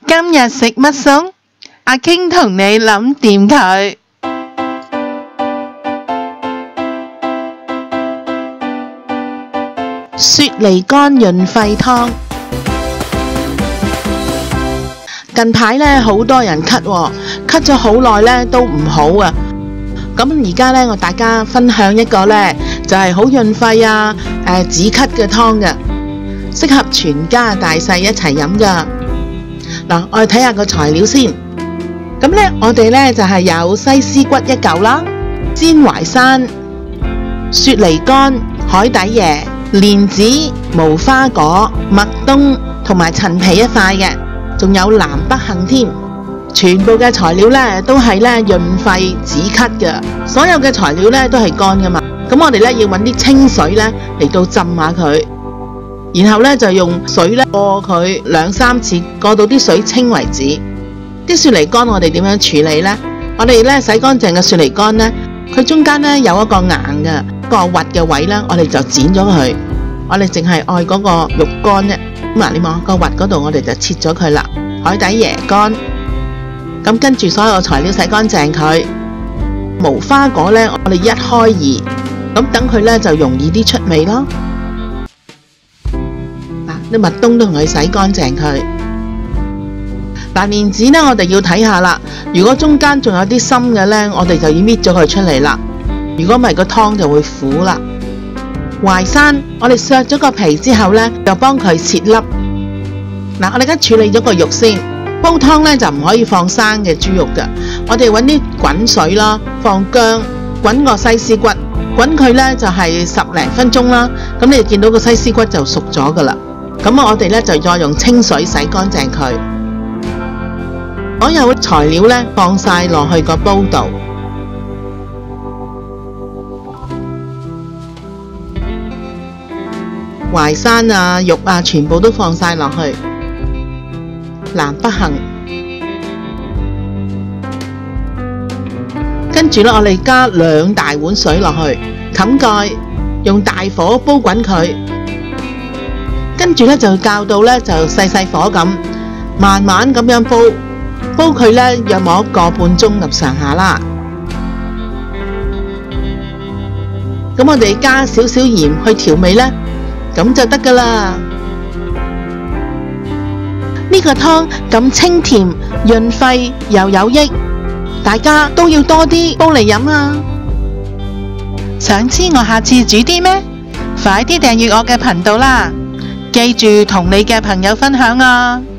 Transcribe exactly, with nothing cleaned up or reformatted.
今日食乜餸？阿傾同你諗掂佢。雪梨乾潤肺湯。近排咧好多人咳喎，咳咗好耐咧都唔好啊。咁而家咧我大家分享一個咧就係好潤肺啊，誒止咳嘅湯嘅，適合全家大細一齊飲噶。嗱，我哋睇下個材料先。咁咧我哋咧就係有西施骨一嚿啦，煎淮山、雪梨乾、海底椰、蓮子、無花果、麥冬同埋陳皮一塊嘅，仲有南北杏添。全部嘅材料咧都係咧潤肺止咳嘅，所有嘅材料咧都係乾噶嘛。咁我哋咧要揾啲清水咧嚟到浸下佢，然後咧就用水咧過佢兩三次，過到啲水清為止。啲雪梨乾我哋點樣處理呢？我哋咧洗乾淨嘅雪梨乾咧，佢中間咧有一個硬嘅個核嘅位咧，我哋就剪咗佢。我哋淨係愛嗰個肉乾啫。咁啊，你望個核嗰度，我哋就切咗佢啦。海底椰乾，咁跟住所有材料洗乾淨佢。無花果咧，我哋一開二，咁等佢咧就容易啲出味咯。嗱，啲麥冬都同佢洗乾淨佢。嗱，蓮子咧，我哋要睇下啦。如果中間仲有啲深嘅咧，我哋就要搣咗佢出嚟啦。如果唔係，個湯就會苦啦。淮山，我哋削咗個皮之後咧，就幫佢切粒。嗱，我哋而家處理咗個肉先。煲湯咧就唔可以放生嘅豬肉㗎，我哋揾啲滾水啦，放薑，滾個西施骨，滾佢咧就係十零分鐘啦。咁你見到個西施骨就熟咗噶啦。咁我哋咧就再用清水洗乾淨佢。所有材料咧放晒落去個煲度，淮山啊、肉啊，全部都放晒落去。南北杏，跟住咧，我哋加兩大碗水落去，冚蓋，用大火煲滾佢。跟住咧就較到咧就細細火咁，慢慢咁樣煲，煲佢咧約莫一個半鐘咁上下啦。咁我哋加少少鹽去調味咧，咁就得噶啦。呢個湯咁清甜潤肺又有益，大家都要多啲煲嚟飲啊！想知我下次煮啲咩？快啲訂閱我嘅頻道啦！記住同你嘅朋友分享啊！